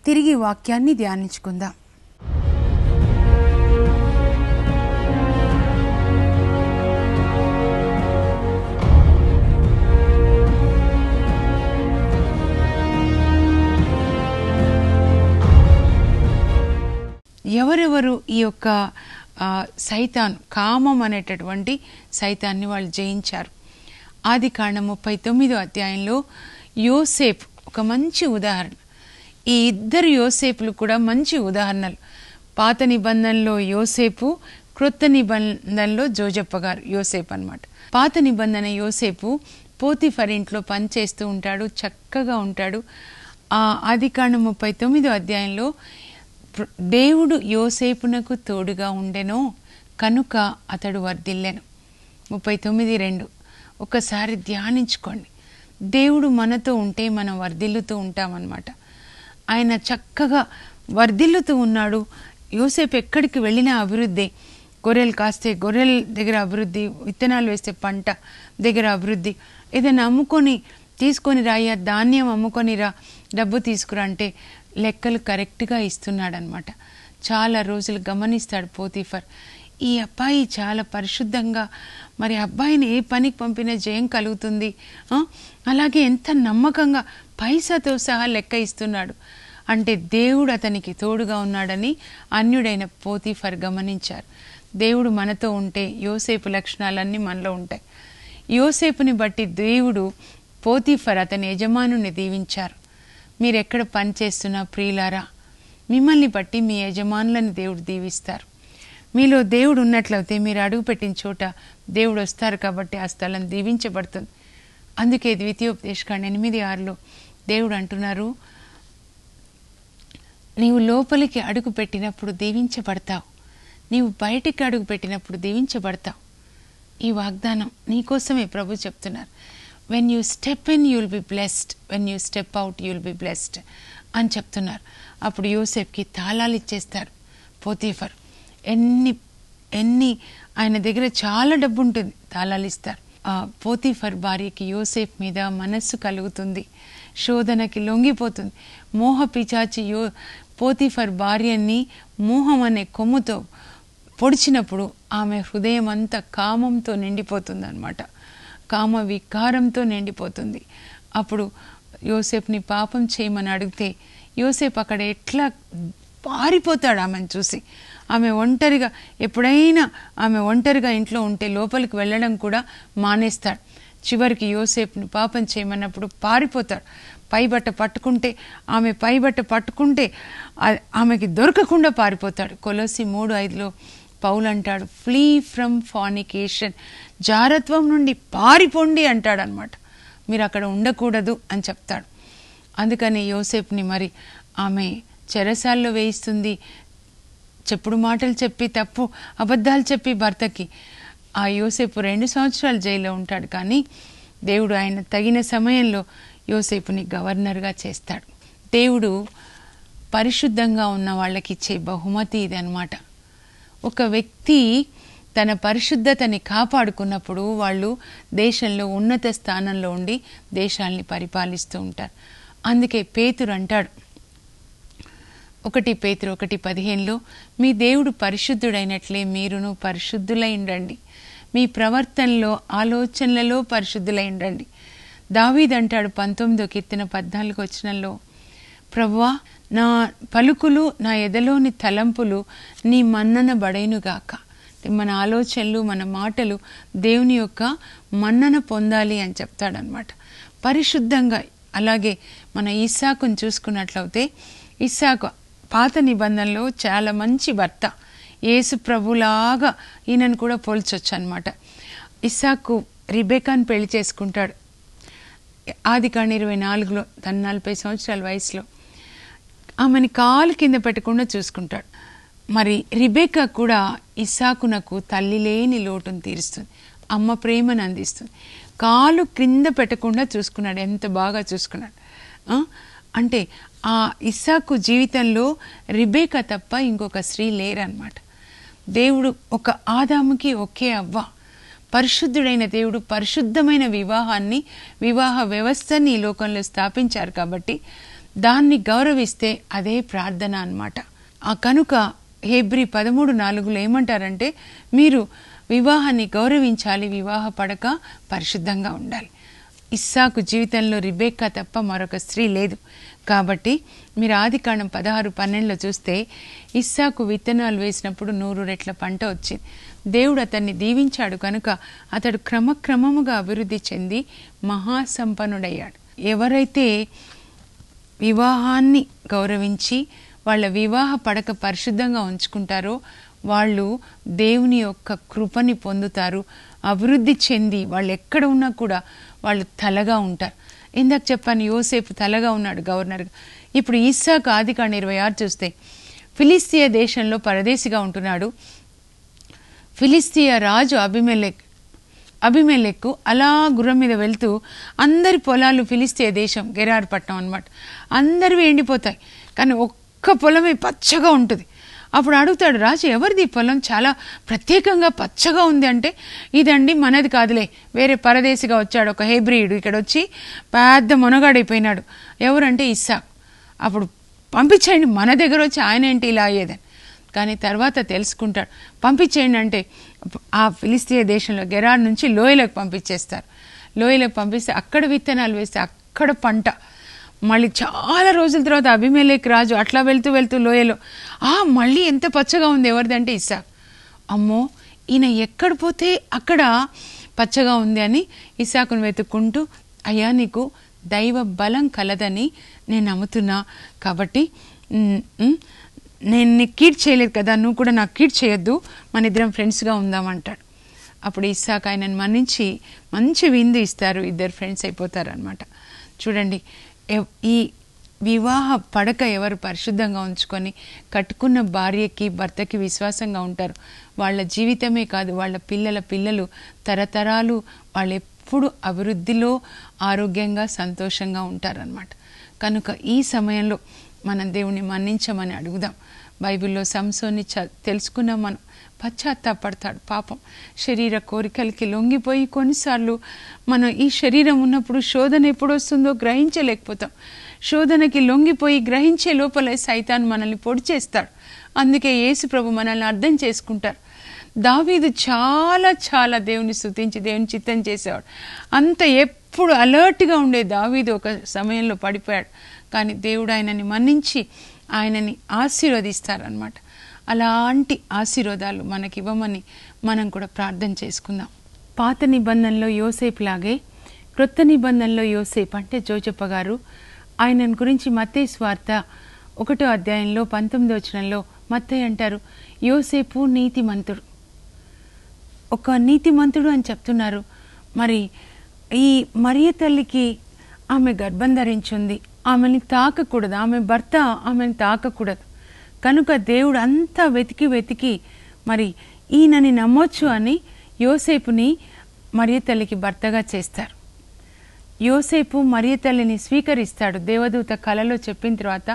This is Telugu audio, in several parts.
తిరిగి వాక్యాన్ని ధ్యానించుకుందాం. ఎవరెవరు ఈ యొక్క సైతాన్ కామం అనేటటువంటి సైతాన్ని వాళ్ళు జయించారు? ఆదికాండం 39వ అధ్యాయంలో యోసేపు ఒక మంచి ఉదాహరణ. ఈ ఇద్దరు యోసేపులు కూడా మంచి ఉదాహరణలు. పాత నిబంధనలో యోసేపు, క్రొత్త నిబంధనలో జోజప్ప గారు యోసేపు అన్నమాట. పాత నిబంధన యోసేపు పోతిఫర్ ఇంట్లో పనిచేస్తూ ఉంటాడు, చక్కగా ఉంటాడు. ఆదికాండం 39వ అధ్యాయంలో దేవుడు యోసేపునకు తోడుగా ఉండెనో కనుక అతడు వర్ధిల్లెను. 39:2 ఒకసారి ధ్యానించుకోండి. దేవుడు మనతో ఉంటే మనం వర్ధిల్లుతూ ఉంటామన్నమాట. ఆయన చక్కగా వర్ధిల్లుతూ ఉన్నాడు. యోసేపు ఎక్కడికి వెళ్ళినా అభివృద్ధి. గొర్రెలు కాస్తే గొర్రెల దగ్గర అభివృద్ధి, విత్తనాలు వేస్తే పంట దగ్గర అభివృద్ధి. ఏదైనా అమ్ముకొని తీసుకొని రాయ్యా, ధాన్యం అమ్ముకొని రా, డబ్బు తీసుకురా అంటే లెక్కలు కరెక్ట్గా ఇస్తున్నాడనమాట. చాలా రోజులు గమనిస్తాడు పోతిఫర్. ఈ అబ్బాయి చాలా పరిశుద్ధంగా, మరి అబ్బాయిని ఏ పనికి పంపినా జయం కలుగుతుంది, అలాగే ఎంత నమ్మకంగా పైసాతో సహా లెక్క ఇస్తున్నాడు అంటే దేవుడు అతనికి తోడుగా ఉన్నాడని అన్యుడైన పోతిఫర్ గమనించారు. దేవుడు మనతో ఉంటే యోసేపు లక్షణాలన్నీ మనలో ఉంటాయి. యోసేపుని బట్టి దేవుడు పోతిఫర్ అతని యజమానుని దీవించారు. మీరెక్కడ పని చేస్తున్నా ప్రియులారా, మిమ్మల్ని బట్టి మీ యజమానులను దేవుడు దీవిస్తారు. మీలో దేవుడు ఉన్నట్లయితే మీరు అడుగుపెట్టిన చోట దేవుడు వస్తారు కాబట్టి ఆ స్థలం దీవించబడుతుంది. అందుకే ద్వితీయోపదేశకాండం 8:6లో దేవుడు అంటున్నారు, నీవు లోపలికి అడుగు పెట్టినప్పుడు దీవించబడతావు, నీవు బయటికి అడుగు పెట్టినప్పుడు దీవించబడతావు. ఈ వాగ్దానం నీకోసమే ప్రభు చెప్తున్నారు. When you step in you'll be blessed, when you step out you'll be blessed అని చెప్తున్నారు. అప్పుడు యోసేపుకి తాళాలు ఇచ్చేస్తారు పోతిఫర్. ఎన్ని ఆయన దగ్గర చాలా డబ్బు ఉంటుంది, తాళాలు ఇస్తారు. పోతిఫర్ భార్యకి యోసేపు మీద మనస్సు కలుగుతుంది, శోధనకి లొంగిపోతుంది. మోహ పిచాచి పోతిఫర్ భార్యని మోహం అనే కొమ్ముతో పొడిచినప్పుడు ఆమె హృదయం అంతా కామంతో నిండిపోతుంది అన్నమాట. కామ వికారంతో నిండిపోతుంది. అప్పుడు యోసేపుని పాపం చేయమని అడిగితే యోసేపు అక్కడ ఎట్లా పారిపోతాడు ఆమెను చూసి. ఆమె ఒంటరిగా, ఎప్పుడైనా ఆమె ఒంటరిగా ఇంట్లో ఉంటే లోపలికి వెళ్ళడం కూడా మానేస్తాడు. చివరికి యోసేపుని పాపం చేయమన్నప్పుడు పారిపోతాడు. పైబట్ట పట్టుకుంటే, ఆమె పైబట్ట పట్టుకుంటే ఆమెకి దొరకకుండా పారిపోతాడు. కొలొస్సీ 3:5లో పౌలు అంటాడు, ఫ్లీ ఫ్రమ్ ఫార్నికేషన్, జారత్వం నుండి పారిపోండి అంటాడు అనమాట. మీరు అక్కడ ఉండకూడదు అని చెప్తాడు. అందుకని యోసేపుని మరి ఆమె చెరసాల్లో వేయిస్తుంది. చెప్పుడు మాటలు చెప్పి, తప్పు అబద్ధాలు చెప్పి భర్తకి. ఆ యోసేపు 2 సంవత్సరాలు జైల్లో ఉంటాడు. కానీ దేవుడు ఆయన తగిన సమయంలో యోసేపుని గవర్నర్గా చేస్తాడు. దేవుడు పరిశుద్ధంగా ఉన్న వాళ్ళకి ఇచ్చే బహుమతి ఇది అన్నమాట. ఒక వ్యక్తి తన పరిశుద్ధతని కాపాడుకున్నప్పుడు వాళ్ళు దేశంలో ఉన్నత స్థానంలో ఉండి దేశాల్ని పరిపాలిస్తూ ఉంటారు. అందుకే పేతురు అంటాడు, 1 పేతురు 1:15లో, మీ దేవుడు పరిశుద్ధుడైనట్లే మీరును పరిశుద్ధులై ఉండండి, మీ ప్రవర్తనలో ఆలోచనలలో పరిశుద్ధులై ఉండండి. దావీదు అంటాడు 19వ కీర్తన 14వ వచనంలో, ప్రభువా నా పలుకులు, నా ఎదలోని తలంపులు నీ మన్నన బడైనుగాక. మన ఆలోచనలు, మన మాటలు దేవుని యొక్క మన్నన పొందాలి అని చెప్తాడనమాట. పరిశుద్ధంగా. అలాగే మన ఇస్సాకును చూసుకున్నట్లయితే, ఇస్సాకు పాత నిబంధనలో చాలా మంచి భర్త. యేసు ప్రభులాగా ఈయనను కూడా పోల్చొచ్చు అనమాట. ఇస్సాకు రిబెకాను పెళ్లి చేసుకుంటాడు. ఆదికాండం 24లో తన 40 సంవత్సరాల వయసులో ఆమెని కాలు కింద పెట్టకుండా చూసుకుంటాడు. మరి రిబెకా కూడా ఇస్సాకునకు తల్లి లేని లోటును తీరుస్తుంది, అమ్మ ప్రేమను అందిస్తుంది. కాలు క్రింద పెట్టకుండా చూసుకున్నాడు. ఎంత బాగా చూసుకున్నాడు అంటే ఆ ఇస్సాకు జీవితంలో రిబెకా తప్ప ఇంకొక స్త్రీ లేరన్నమాట. దేవుడు ఒక ఆదాముకి ఒకే అవ్వ. పరిశుద్ధుడైన దేవుడు పరిశుద్ధమైన వివాహ వ్యవస్థని ఈ లోకంలో స్థాపించారు. కాబట్టి దాన్ని గౌరవిస్తే అదే ప్రార్థన అన్నమాట. ఆ కనుక హెబ్రీ 13:4 ఏమంటారంటే మీరు వివాహాన్ని గౌరవించాలి, వివాహ పడక పరిశుద్ధంగా ఉండాలి. ఇస్సాకు జీవితంలో రిబెక్కా తప్ప మరొక స్త్రీ లేదు. కాబట్టి మీరు ఆదికాండం 16:12 చూస్తే ఇస్సాకు విత్తనాలు వేసినప్పుడు 100 రెట్ల పంట వచ్చింది. దేవుడు అతన్ని దీవించాడు కనుక అతడు క్రమక్రమముగా అభివృద్ధి చెంది మహాసంపన్నుడయ్యాడు. ఎవరైతే వివాహాన్ని గౌరవించి వాళ్ళ వివాహ పడక పరిశుద్ధంగా ఉంచుకుంటారో వాళ్ళు దేవుని యొక్క కృపని పొందుతారు, అభివృద్ధి చెంది వాళ్ళు ఎక్కడ ఉన్నా కూడా వాళ్ళు తలగా ఉంటారు. ఇందాక చెప్పాను, యోసేపు తలగా ఉన్నాడు గవర్నర్గా. ఇప్పుడు ఇస్సాకు ఆదికాండం 26 చూస్తే ఫిలిస్తీయ దేశంలో పరదేశిగా ఉంటున్నాడు. ఫిలిస్తీయ రాజు అబిమెలెకు అలా గుర్రం మీద వెళ్తూ అందరి పొలాలు ఫిలిస్తీయ దేశం గెరారు పట్టణం అన్నమాట, అందరివి ఎండిపోతాయి, కానీ ఒక్క పొలమే పచ్చగా ఉంటుంది. అప్పుడు అడుగుతాడు రాజు, ఎవరిది పొలం చాలా ప్రత్యేకంగా పచ్చగా ఉంది అంటే, ఇదండి మనది కాదులే, వేరే పరదేశిగా వచ్చాడు ఒక హెబ్రీయుడు, ఇక్కడ వచ్చి పెద్ద మొనగాడైపోయినాడు. ఎవరంటే ఇస్సాకు. అప్పుడు పంపించేయండి, మన దగ్గర వచ్చి ఆయన ఏంటి ఇలా అయ్యేదని. కానీ తర్వాత తెలుసుకుంటాడు. పంపించేయండి అంటే ఆ ఫిలిస్తీయ దేశంలో గెరార్ నుంచి లోయలకు పంపించేస్తారు. లోయలకు పంపిస్తే అక్కడ విత్తనాలు వేస్తే అక్కడ పంట. మళ్ళీ చాలా రోజుల తర్వాత అబీమెలెకు రాజు అట్లా వెళ్తూ వెళ్తూ లోయలో మళ్ళీ ఎంత పచ్చగా ఉంది, ఎవరిదంటే ఇస్సాకు. అమ్మో, ఈయన ఎక్కడ పోతే అక్కడ పచ్చగా ఉంది అని ఇస్సాకును వెతుక్కుంటూ, అయ్యా నీకు దైవ బలం కలదని నేను నమ్ముతున్నా, కాబట్టి నేను నీకు కీడ్ చేయలేదు కదా, నువ్వు కూడా నాకు కీడ్ చేయొద్దు, మన ఇద్దరం ఫ్రెండ్స్గా ఉందామంటాడు. అప్పుడు ఇస్సాకు ఆయనను మన్నించి మంచి విందు ఇస్తారు, ఇద్దరు ఫ్రెండ్స్ అయిపోతారు అనమాట. చూడండి, ఈ వివాహ పడక ఎవరు పరిశుద్ధంగా ఉంచుకొని కట్టుకున్న భార్యకి భర్తకి విశ్వాసంగా ఉంటారు, వాళ్ళ జీవితమే కాదు వాళ్ళ పిల్లలు తరతరాలు వాళ్ళు ఎప్పుడు అభివృద్ధిలో ఆరోగ్యంగా సంతోషంగా ఉంటారన్నమాట. కనుక ఈ సమయంలో మనం దేవుని మన్నించమని అడుగుదాం. బైబిల్లో సంసోన్ని తెలుసుకున్నాం మనం. పశ్చాత్తాపడతాడు, పాపం శరీర కోరికలకి లొంగిపోయి కొన్నిసార్లు మనం ఈ శరీరం ఉన్నప్పుడు శోధన ఎప్పుడు వస్తుందో గ్రహించలేకపోతాం. శోధనకి లొంగిపోయి గ్రహించే లోపల సైతాన్ మనల్ని పొడి చేస్తాడు. అందుకే యేసు ప్రభు మనల్ని అర్థం చేసుకుంటారు. దావీదు చాలా చాలా దేవుని స్తుతించి దేవుని చిత్తం చేసేవాడు. అంత ఎప్పుడు అలర్ట్గా ఉండే దావీదు ఒక సమయంలో పడిపోయాడు. కానీ దేవుడు ఆయనని మన్నించి ఆయనని ఆశీర్వదిస్తారనమాట. అలాంటి ఆశీర్వాదాలు మనకి ఇవ్వమని మనం కూడా ప్రార్థన చేసుకుందాం. పాత నిబంధనలో యోసేపు లాగే క్రొత్త నిబంధనలో యోసేపు అంటే జోజప్ప గారు, ఆయనను గురించి మత్తయి సువార్త 1వ అధ్యాయంలో 19వ వచనంలో మత్తయి అంటారు, యోసేపు నీతిమంతుడు, ఒక నీతిమంతుడు అని చెప్తున్నారు. మరి ఈ మరియ తల్లికి ఆమె గర్భం ధరించింది, ఆమెని తాకకూడదు, ఆమె భర్త ఆమెను తాకకూడదు. కనుక దేవుడు అంతా వెతికి మరి ఈయనని నమ్మొచ్చు అని యోసేపుని మరియ తల్లికి భర్తగా చేస్తారు. యోసేపు మరియ తల్లిని స్వీకరిస్తాడు. దేవదూత కలలో చెప్పిన తర్వాత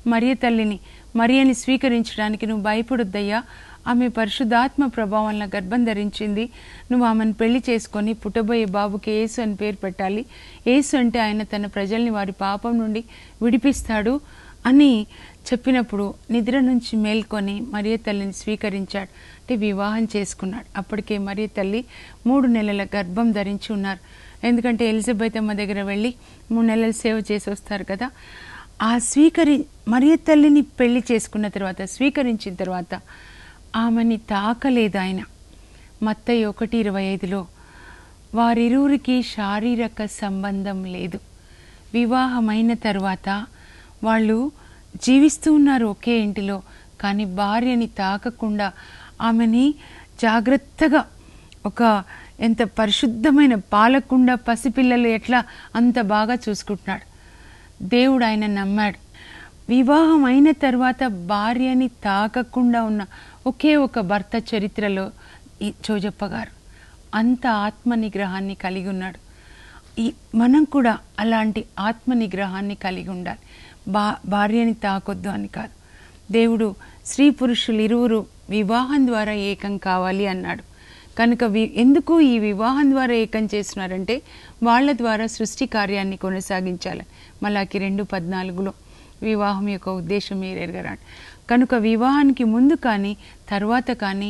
మరియని స్వీకరించడానికి నువ్వు భయపడొద్దయ్యా, ఆమె పరిశుద్ధాత్మ ప్రభావం వల్ల గర్భం ధరించింది, నువ్వు ఆమెను పెళ్లి చేసుకొని పుట్టబోయే బాబుకి యేసు అని పేరు పెట్టాలి, యేసు అంటే ఆయన తన ప్రజల్ని వారి పాపం నుండి విడిపిస్తాడు అని చెప్పినప్పుడు నిద్ర నుంచి మేల్కొని మరియ తల్లిని స్వీకరించాడు, అంటే వివాహం చేసుకున్నాడు. అప్పటికే మరియ తల్లి 3 నెలల గర్భం ధరించి ఉన్నారు. ఎందుకంటే ఎలిజబెత్ అమ్మ దగ్గర వెళ్ళి 3 నెలలు సేవ చేసి వస్తారు కదా. ఆ మరియ తల్లిని పెళ్లి చేసుకున్న తర్వాత స్వీకరించిన తర్వాత ఆమెని తాకలేదు ఆయన. మత్తయి 1:25లో వారిరువురికి శారీరక సంబంధం లేదు. వివాహమైన తర్వాత వాళ్ళు జీవిస్తూ ఉన్నారు ఒకే ఇంటిలో, కానీ భార్యని తాకకుండా ఆమెని జాగ్రత్తగా ఒక ఎంత పరిశుద్ధమైన పాలకుండా పసిపిల్లలు ఎట్లా అంత బాగా చూసుకుంటున్నాడు. దేవుడు ఆయన నమ్మాడు. వివాహం అయిన తర్వాత భార్యని తాకకుండా ఉన్న ఒకే ఒక భర్త చరిత్రలో ఈ జోజప్ప గారు అంత ఆత్మ నిగ్రహాన్ని కలిగి ఉన్నాడు. మనం కూడా అలాంటి ఆత్మ నిగ్రహాన్ని కలిగి ఉండాలి. భార్యని తాకొద్దు అని కాదు. దేవుడు స్త్రీ పురుషులు ఇరువురు వివాహం ద్వారా ఏకం కావాలి అన్నాడు. కనుక ఎందుకు ఈ వివాహం ద్వారా ఏకం చేస్తున్నారంటే వాళ్ళ ద్వారా సృష్టి కార్యాన్ని కొనసాగించాలి. మలాకి 2:14లో వివాహం యొక్క ఉద్దేశం మీరు ఎరగరా. కనుక వివాహానికి ముందు కానీ తర్వాత కానీ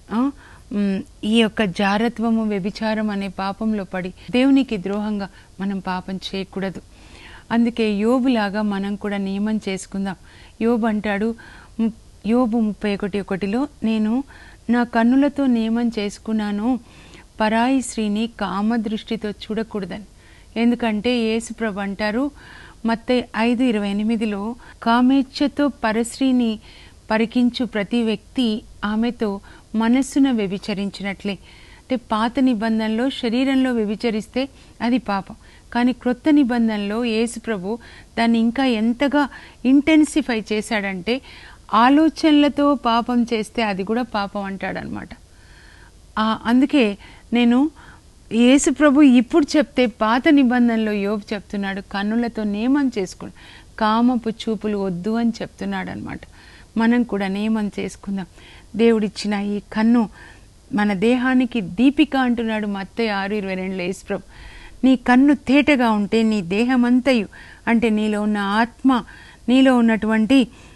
ఈ యొక్క జారత్వము వ్యభిచారం అనే పాపంలో పడి దేవునికి ద్రోహంగా మనం పాపం చేయకూడదు. అందుకే యోబులాగా మనం కూడా నియమం చేసుకుందాం. యోబు అంటాడు, యోబు 31:1లో, నేను నా కన్నులతో నియమం చేసుకున్నాను, పరాయి స్త్రీని కామదృష్టితో చూడకూడదని. ఎందుకంటే యేసుప్రభు అంటారు మత్తయి 5:28లో, కామేచ్ఛతో పరస్త్రీని పరికించు ప్రతి వ్యక్తి ఆమెతో మనస్సున వ్యభిచరించినట్లే. అంటే పాత నిబంధనలో శరీరంలో వ్యభిచరిస్తే అది పాపం, కానీ క్రొత్త నిబంధనలో యేసుప్రభు దాన్ని ఇంకా ఎంతగా ఇంటెన్సిఫై చేశాడంటే ఆలోచనలతో పాపం చేస్తే అది కూడా పాపం అంటాడనమాట. అందుకే నేను యేసుప్రభు ఇప్పుడు చెప్తే పాత నిబంధనలో యోబు చెప్తున్నాడు, కన్నులతో నియమం చేసుకుని కామపు చూపులు వద్దు అని చెప్తున్నాడు అనమాట. మనం కూడా నియమం చేసుకుందాం. దేవుడిచ్చిన ఈ కన్ను మన దేహానికి దీపిక అంటున్నాడు మత్తయి 6:22లో యేసుప్రభు. నీ కన్ను తేటగా ఉంటే నీ దేహమంతయు, అంటే నీలో ఉన్న ఆత్మ, నీలో ఉన్నటువంటి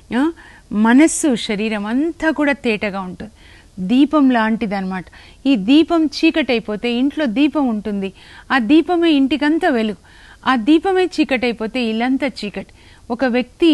మనస్సు, శరీరం అంతా కూడా తేటగా ఉంటుంది. దీపం లాంటిది అనమాట. ఈ దీపం చీకటైపోతే, ఇంట్లో దీపం ఉంటుంది, ఆ దీపమే ఇంటికంతా వెలుగు. ఆ దీపమే చీకటైపోతే ఇల్లంతా చీకటి. ఒక వ్యక్తి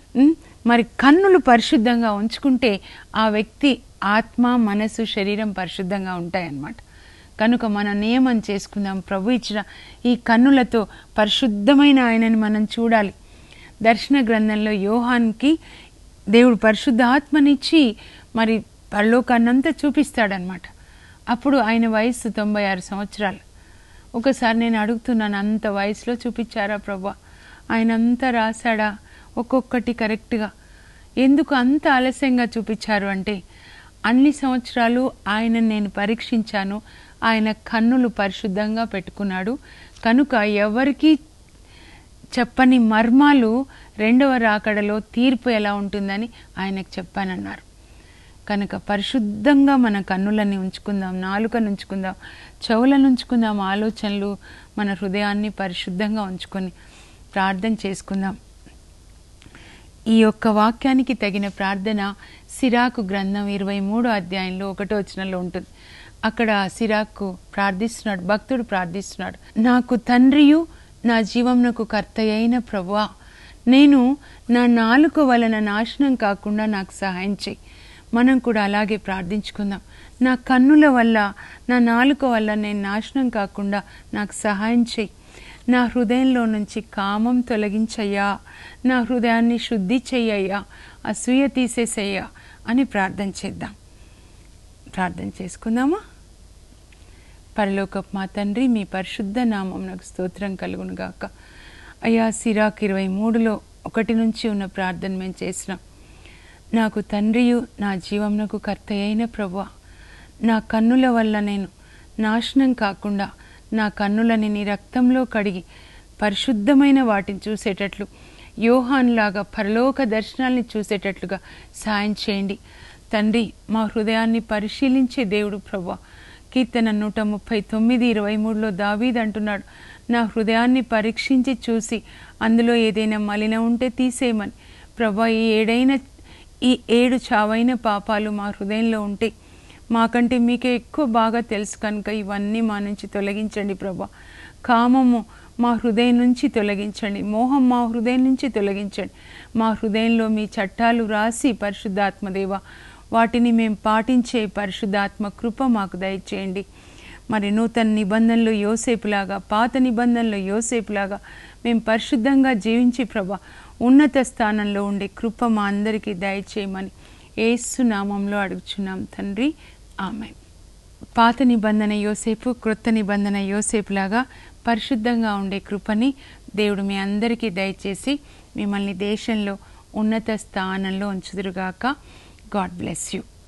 మరి కన్నులు పరిశుద్ధంగా ఉంచుకుంటే ఆ వ్యక్తి ఆత్మ, మనసు, శరీరం పరిశుద్ధంగా ఉంటాయన్నమాట. కనుక మనం నియమం చేసుకుందాం. ప్రభు ఇచ్చిన ఈ కన్నులతో పరిశుద్ధమైన ఆయనని మనం చూడాలి. దర్శన గ్రంథంలో యోహాన్కి దేవుడు పరిశుద్ధ ఆత్మనిచ్చి మరి పరలోకాన్నంతా చూపిస్తాడనమాట. అప్పుడు ఆయన వయస్సు 96 సంవత్సరాలు. ఒకసారి నేను అడుగుతున్నాను, అంత వయసులో చూపించారా ప్రభా? ఆయన అంతా రాశాడా ఒక్కొక్కటి కరెక్ట్గా? ఎందుకు అంత ఆలస్యంగా చూపించారు అంటే, అన్ని సంవత్సరాలు ఆయన నేను పరీక్షించాను, ఆయన కన్నులు పరిశుద్ధంగా పెట్టుకున్నాడు. కనుక ఎవరికి చెప్పని మర్మాలు రెండవ రాకడలో తీర్పు ఎలా ఉంటుందని ఆయనకు చెప్పానన్నారు. కనుక పరిశుద్ధంగా మన కన్నులని ఉంచుకుందాం, నాలుకను ఉంచుకుందాం, చెవులను ఉంచుకుందాం, ఆలోచనలు, మన హృదయాన్ని పరిశుద్ధంగా ఉంచుకొని ప్రార్థన చేసుకుందాం. ఈ యొక్క వాక్యానికి తగిన ప్రార్థన సిరాకు గ్రంథం 23వ అధ్యాయంలో 1వ వచనంలో ఉంటుంది. అక్కడ సిరాకు ప్రార్థిస్తున్నాడు, భక్తుడు ప్రార్థిస్తున్నాడు, నాకు తండ్రియు నా జీవమునకు కర్తయైన ప్రభువా, నేను నా నాలుక వలన నాశనం కాకుండా నాకు సహాయం చేయి. మనం కూడా అలాగే ప్రార్థించుకుందాం. నా కన్నుల వల్ల, నా నాలుక వల్ల నేను నాశనం కాకుండా నాకు సహాయం చేయి. నా హృదయంలో నుంచి కామం తొలగించయ్యా, నా హృదయాన్ని శుద్ధి చెయ్యయ్యా, అసూయ తీసేసయ్యా అని ప్రార్థన చేద్దాం. ప్రార్థన చేసుకుందామా? పరలోకపు మా తండ్రి, మీ పరిశుద్ధ నామమునకు స్తోత్రం కలుగును గాక. అయ్యా, సిరాకు 23లో 1 నుంచి ఉన్న ప్రార్థన మేము చేసినాం. నాకు తండ్రియు నా జీవమునకు కర్తయైన ప్రభువా, నా కన్నుల వల్ల నేను నాశనం కాకుండా నా కన్నులని నీ రక్తంలో కడిగి పరిశుద్ధమైన వాటిని చూసేటట్లు, యోహాన్లాగా పరలోక దర్శనాల్ని చూసేటట్లుగా సాయం చేయండి తండ్రి. మా హృదయాన్ని పరిశీలించే దేవుడు ప్రభువా. కీర్తన 139:23లో దావీదు అంటున్నాడు, నా హృదయాన్ని పరీక్షించి చూసి అందులో ఏదైనా మలినం ఉంటే తీసేయమని. ప్రభువా, ఈ 7 చావైన పాపాలు మా హృదయంలో ఉంటే మాకంటే మీకే ఎక్కువ బాగా తెలుసు కనుక ఇవన్నీ మా నుంచి తొలగించండి ప్రభా. కామము మా హృదయం నుంచి తొలగించండి, మోహం మా హృదయం నుంచి తొలగించండి. మా హృదయంలో మీ చట్టాలు రాసి పరిశుద్ధాత్మదేవ వాటిని మేము పాటించే పరిశుద్ధాత్మ కృప మాకు దయచేయండి. మరి నూతన నిబంధనలు యోసేపులాగా, పాత నిబంధనలు యోసేపులాగా మేము పరిశుద్ధంగా జీవించి ప్రభా ఉన్నత స్థానంలో ఉండే కృప మా అందరికీ దయచేయమని యేసు నామంలో అడుగుచున్నాం తండ్రి, ఆమేన్. పాత నిబంధన యోసేపు, క్రొత్త నిబంధన యోసేపులాగా పరిశుద్ధంగా ఉండే కృపని దేవుడు మీ అందరికీ దయచేసి మిమ్మల్ని దేశంలో ఉన్నత స్థానంలో ఉంచుదురుగాక. God bless you.